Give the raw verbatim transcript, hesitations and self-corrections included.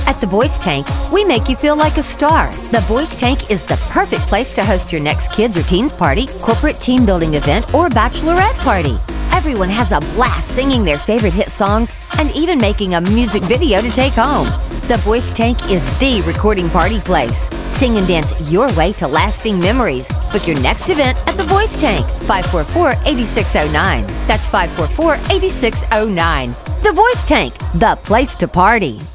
At the Voice Tank, we make you feel like a star. The Voice Tank is the perfect place to host your next kids or teens party, corporate team building event, or bachelorette party. Everyone has a blast singing their favorite hit songs and even making a music video to take home. The Voice Tank is the recording party place. Sing and dance your way to lasting memories. Book your next event at the Voice Tank, five four four, eight six zero nine. That's five four four, eight six zero nine. The Voice Tank, the place to party.